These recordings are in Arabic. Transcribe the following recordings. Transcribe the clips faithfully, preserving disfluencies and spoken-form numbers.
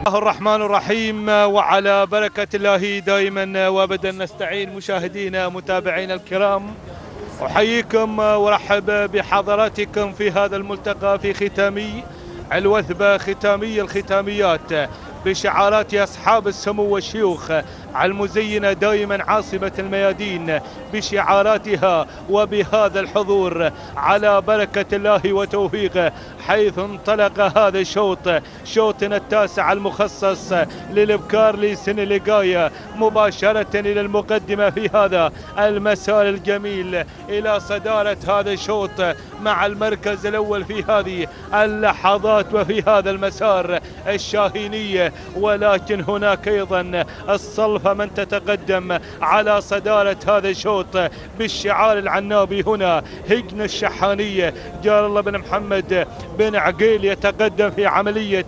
الله الرحمن الرحيم، وعلى بركة الله دائما وابدا نستعين. مشاهدينا متابعينا الكرام، أحييكم وارحب بحضراتكم في هذا الملتقى في ختامي الوثبة، ختامي الختاميات بشعارات أصحاب السمو والشيوخ المزينة دائما عاصمة الميادين بشعاراتها وبهذا الحضور على بركة الله وتوفيقه، حيث انطلق هذا الشوط، شوطنا التاسع المخصص للإبكار لسنلقاية، مباشرة إلى المقدمة في هذا المسار الجميل إلى صدارة هذا الشوط مع المركز الأول في هذه اللحظات وفي هذا المسار الشاهينية. ولكن هناك أيضا الصلفة من تتقدم على صدارة هذا الشوط بالشعار العنابي هنا، هجن الشحانية جار الله بن محمد بن عقيل يتقدم في عملية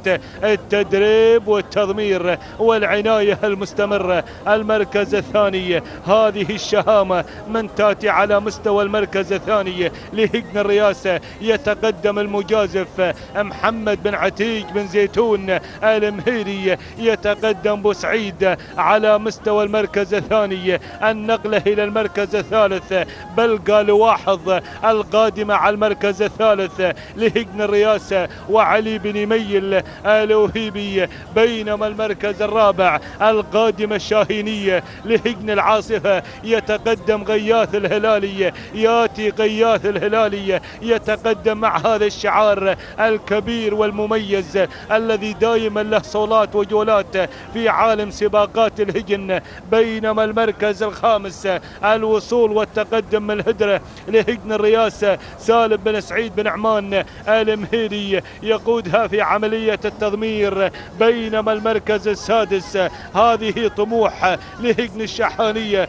التدريب والتضمير والعناية المستمرة. المركز الثاني هذه الشهامة من تاتي على مستوى المركز الثاني لهجن الرئاسة، يتقدم المجازف محمد بن عتيق بن زيتون المهيري، يتقدم بوسعيد على مستوى المركز الثاني. النقلة إلى المركز الثالث بلقى لواحظ القادمة على المركز الثالث لهجن الرئاسة وعلي بن ميل الوهيبي، بينما المركز الرابع القادمة الشاهينية لهجن العاصفة يتقدم غياث الهلالي، ياتي غياث الهلالي يتقدم مع هذا الشعار الكبير والمميز الذي دائما له صولات وجولات في عالم سباقات الهجن. بينما المركز الخامس الوصول والتقدم من الهدرة لهجن الرئاسة سالم بن سعيد بن عمان المهيري يقودها في عملية التضمير. بينما المركز السادس هذه طموح لهجن الشحانية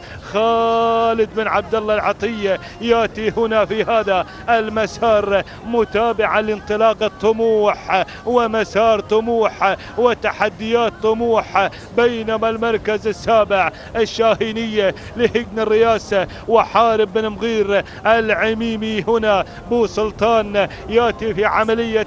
خالد بن عبد الله العطية ياتي هنا في هذا المسار متابعا لانطلاق الطموح ومسار طموح وتحديات طموح. بينما المركز السابع الشاهينية لهجن الرئاسة وحارب بن مغير العميمي هنا بو سلطان ياتي في عملية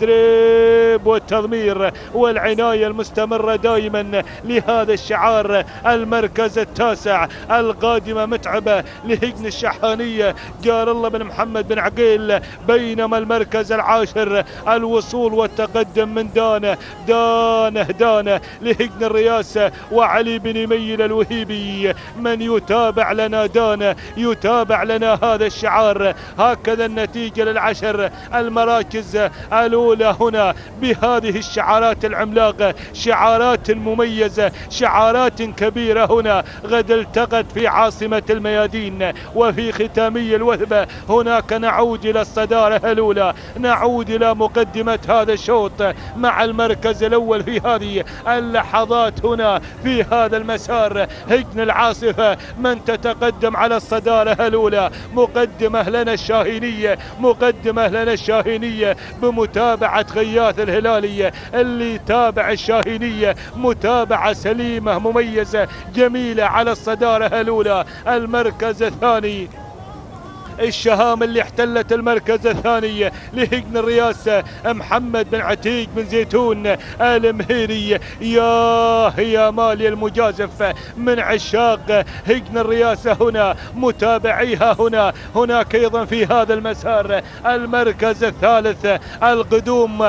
التدريب والتضمير والعناية المستمرة دائما لهذا الشعار. المركز التاسع القادمة متعبة لهجن الشحانية جار الله بن محمد بن عقيل. بينما المركز العاشر الوصول والتقدم من دانه دانه دانه لهجن الرئاسة وعلي بن ميل الوهيبي. من يتابع لنا دانه يتابع لنا هذا الشعار. هكذا النتيجة للعشر المراكز الأولى هنا بهذه الشعارات العملاقة، شعارات مميزة، شعارات كبيرة هنا غد التقت في عاصمة الميادين. وفي ختامي الوثبة هناك نعود إلى الصدارة الأولى، نعود إلى مقدمة هذا الشوط مع المركز الأول في هذه اللحظات هنا في هذا المسار. هجن العاصفة من تتقدم على الصدارة الأولى، مقدمة لنا الشاهينية، مقدمة لنا الشاهينية بمتابعة غياث الهلالية اللي تابع الشاهينية متابعة سليمة مميزة جميلة على الصدارة الأولى. المركز الثاني الشهامة اللي احتلت المركز الثاني لهجن الرئاسة محمد بن عتيق بن زيتون المهيري. يا يا مالي المجازف من عشاق هجن الرئاسة هنا متابعيها هنا. هناك ايضا في هذا المسار المركز الثالث القدوم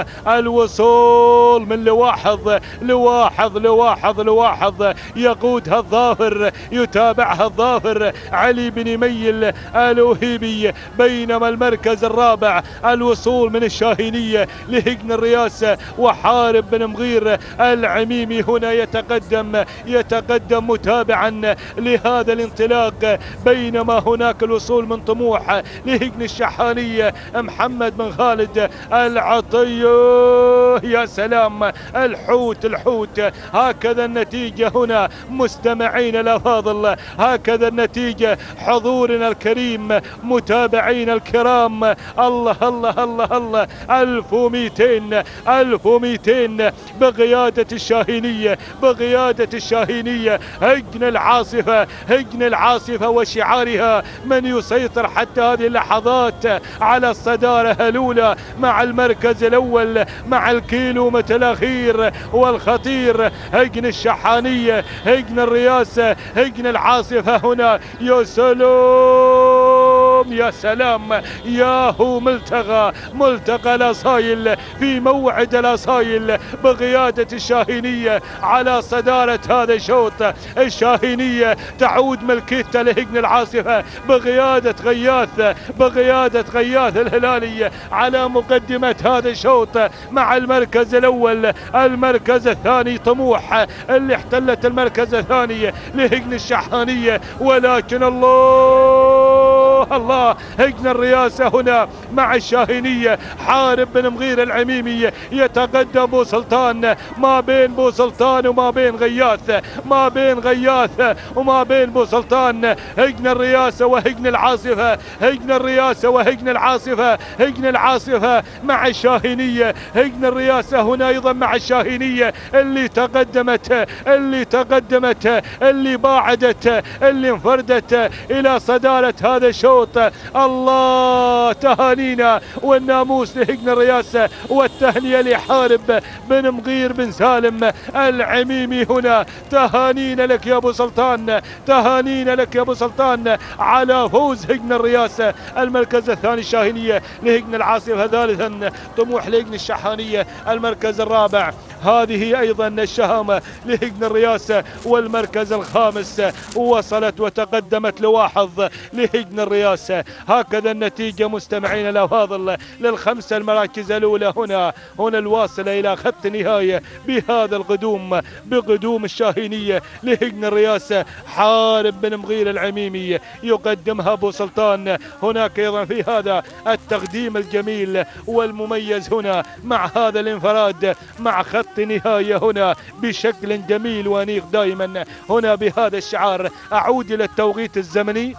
الوصول من لواحظ لواحظ لواحظ لواحظ يقودها الظافر، يتابعها الظافر علي بن ميل الوهيبي. بينما المركز الرابع الوصول من الشاهينية لهجن الرئاسة وحارب بن مغير العميمي هنا يتقدم يتقدم متابعا لهذا الانطلاق. بينما هناك الوصول من طموح لهجن الشحانية محمد بن خالد العطية. يا سلام، الحوت الحوت. هكذا النتيجة هنا مستمعين الأفاضل، هكذا النتيجة حضورنا الكريم متابعين الكرام. الله الله الله الله، ألف ومئتين ألف ومئتين بقيادة الشاهينية، بقيادة الشاهينية. هجن العاصفة، هجن العاصفة وشعارها من يسيطر حتى هذه اللحظات على الصدارة الأولى مع المركز الأول، مع الكيلومتر الأخير والخطير، هجن الشحانية، هجن الرياسة، هجن العاصفة هنا. يا سلام يا سلام، يا هو ملتقى ملتقى الأصايل في موعد الأصايل بقيادة الشاهينية على صدارة هذا الشوط. الشاهينية تعود ملكيتها لهجن العاصفة بقيادة غياث بقيادة غياث الهلالي على مقدمة هذا الشوط مع المركز الأول. المركز الثاني طموح اللي احتلت المركز الثاني لهجن الشحانية، ولكن الله الله هجن الرياسة هنا مع الشاهينية. حارب بن مغير العميمي يتقدم بو سلطان، ما بين بو سلطان وما بين غياث، ما بين غياث وما بين بو سلطان. هجن الرياسة وهجن العاصفة، هجن الرياسة وهجن العاصفة، هجن العاصفة مع الشاهينية، هجن الرياسة هنا أيضا مع الشاهينية اللي تقدمت اللي تقدمت اللي باعدت اللي انفردت إلى صدارة هذا الشوط. الله تهانينا والناموس لهجن الرياسة والتهنئة لحارب بن مغير بن سالم العميمي هنا. تهانينا لك يا أبو سلطان، تهانينا لك يا أبو سلطان على فوز هجن الرياسة. المركز الثاني الشاهينية لهجن العاصفة، ثالثا طموح لهجن الشحانية. المركز الرابع هذه أيضا الشهامة لهجن الرياسة، والمركز الخامس وصلت وتقدمت لواحظ لهجن الرياسة. هكذا النتيجة مستمعين الأفاضل للخمسة المراكز الأولى هنا هنا الواصلة إلى خط نهاية بهذا القدوم بقدوم الشاهينية لهجن الرياسة. حارب بن مغير العميمي يقدمها أبو سلطان. هناك أيضا في هذا التقديم الجميل والمميز هنا مع هذا الانفراد مع خط نهاية هنا بشكل جميل وأنيق دائما هنا بهذا الشعار. أعود إلى التوقيت الزمني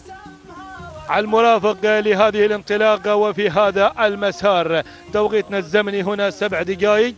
المرافق لهذه الانطلاقة وفي هذا المسار. توقيتنا الزمني هنا سبع دقائق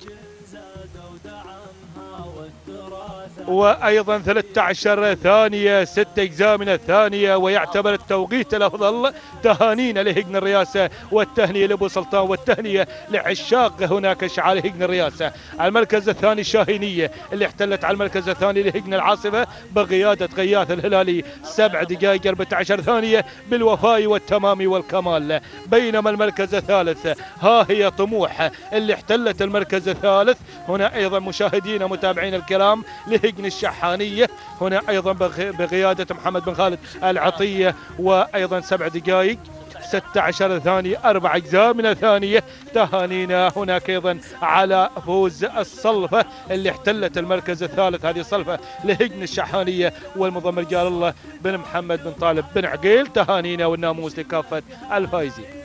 وأيضا ثلاثة عشر ثانية، ست أجزاء من الثانية، ويعتبر التوقيت الأفضل. تهانينا لهجن الرياسة والتهنئة لأبو سلطان والتهنئة لعشاق هناك شعار هجن الرياسة. المركز الثاني الشاهينية اللي احتلت على المركز الثاني لهجن العاصفة بقيادة غياث الهلالي سبع دقائق أربعة عشر ثانية بالوفاء والتمام والكمال. بينما المركز الثالث ها هي طموح اللي احتلت المركز الثالث. هنا أيضا مشاهدينا متابعين الكرام لهجن الشحانية هنا أيضا بقيادة محمد بن خالد العطية، وأيضا سبع دقائق ستة عشر ثانية أربع أجزاء من الثانية. تهانينا هناك أيضا على فوز الصلفة اللي احتلت المركز الثالث. هذه الصلفة لهجن الشحانية والمضم رجال الله بن محمد بن طالب بن عقيل. تهانينا والناموس لكافة الفائزين.